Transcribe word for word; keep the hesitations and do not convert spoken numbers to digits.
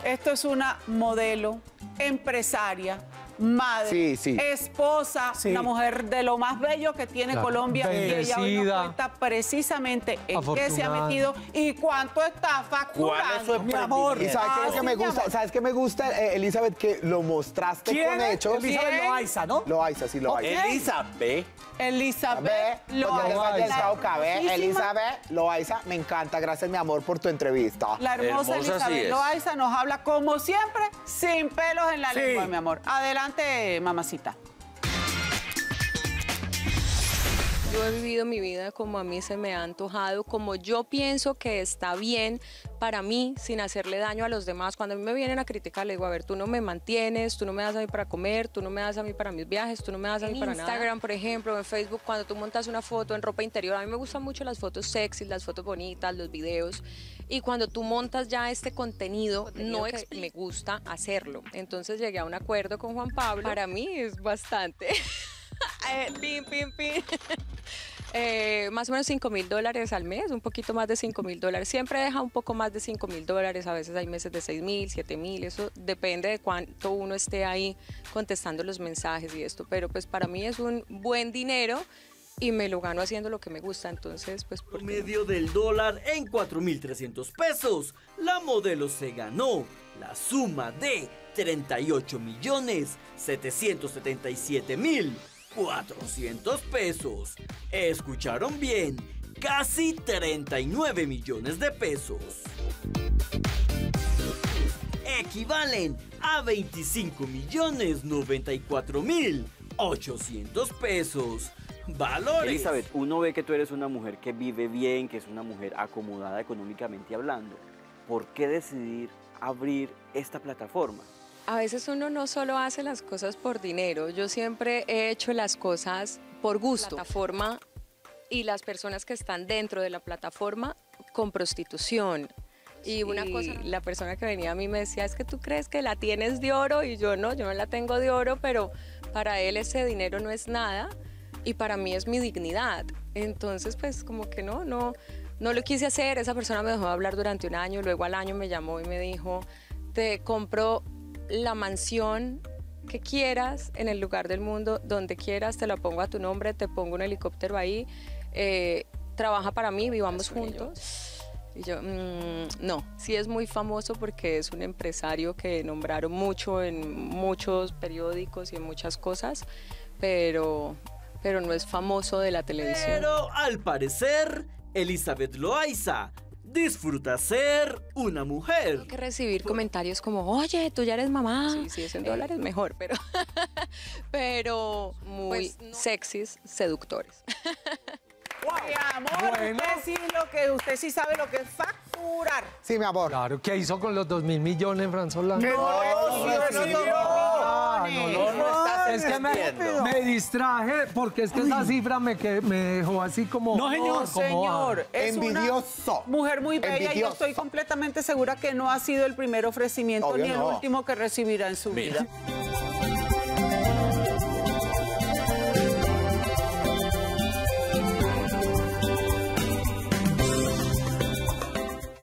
Esto es una modelo, empresaria, madre, sí, sí. esposa, sí. Una mujer de lo más bello que tiene claro. Colombia. Bendecida. Y ella hoy nos cuenta precisamente en qué se ha metido y cuánto está facturando. Es mi amor. ¿Y sabes qué, ah, que me gusta? ¿Sabes qué me gusta, eh, Elizabeth? Que lo mostraste ¿Quién? con hechos. Elizabeth ¿Quién? Loaiza, ¿no? Loaiza, sí, Loaiza. Okay. Elizabeth. Elizabeth Loaiza. Elizabeth Loaiza, me encanta. Gracias, mi amor, por tu entrevista. La hermosa, hermosa Elizabeth Loaiza nos habla, como siempre, sin pelos en la sí. lengua, mi amor. Adelante, mamacita. Yo he vivido mi vida como a mí se me ha antojado, como yo pienso que está bien para mí, sin hacerle daño a los demás. Cuando a mí me vienen a criticar, les digo, a ver, tú no me mantienes, tú no me das a mí para comer, tú no me das a mí para mis viajes, tú no me das a mí para nada. En Instagram, por ejemplo, en Facebook, cuando tú montas una foto en ropa interior, a mí me gustan mucho las fotos sexys, las fotos bonitas, los videos. Y cuando tú montas ya este contenido, contenido no que me gusta hacerlo. Entonces llegué a un acuerdo con Juan Pablo. Para mí es bastante. eh, pin, pin, pin. Eh, más o menos cinco mil dólares al mes, un poquito más de cinco mil dólares. Siempre deja un poco más de cinco mil dólares, a veces hay meses de seis mil, siete mil, eso depende de cuánto uno esté ahí contestando los mensajes y esto, pero pues para mí es un buen dinero y me lo gano haciendo lo que me gusta, entonces pues... Por medio del dólar en cuatro mil trescientos pesos, la modelo se ganó la suma de treinta y ocho millones setecientos setenta y siete mil cuatrocientos pesos. ¿Escucharon bien? Casi treinta y nueve millones de pesos. Equivalen a veinticinco millones noventa y cuatro mil ochocientos pesos. Valores. Elizabeth, uno ve que tú eres una mujer que vive bien, que es una mujer acomodada económicamente hablando. ¿Por qué decidir abrir esta plataforma? A veces uno no solo hace las cosas por dinero, yo siempre he hecho las cosas por gusto. La plataforma y las personas que están dentro de la plataforma con prostitución. Y sí. Una cosa, la persona que venía a mí me decía, es que tú crees que la tienes de oro, y yo no, yo no la tengo de oro, pero para él ese dinero no es nada y para mí es mi dignidad. Entonces pues como que no, no, no lo quise hacer. Esa persona me dejó de hablar durante un año, luego al año me llamó y me dijo, te compro la mansión que quieras en el lugar del mundo, donde quieras, te la pongo a tu nombre, te pongo un helicóptero ahí, eh, trabaja para mí, vivamos juntos. Y yo, mmm, no, sí es muy famoso porque es un empresario que nombraron mucho en muchos periódicos y en muchas cosas, pero, pero no es famoso de la televisión. Pero al parecer, Elizabeth Loaiza disfruta ser una mujer. Tengo que recibir comentarios como, oye, tú ya eres mamá. Sí, sí, es en dólares mejor, pero, pero muy pues, no. sexys, seductores. Wow. Mi amor, bueno. usted, sí lo que, usted sí sabe lo que es facturar. Sí, mi amor. Claro, ¿qué hizo con los dos mil millones, Franzola? No, no, no, no, no, no, es que me, me distraje porque es que esa cifra me, que, me dejó así como... No, señor, como, señor. Es envidioso. Una mujer muy bella envidioso. Y yo estoy completamente segura que no ha sido el primer ofrecimiento Obvio ni el no. último que recibirá en su Mira. vida.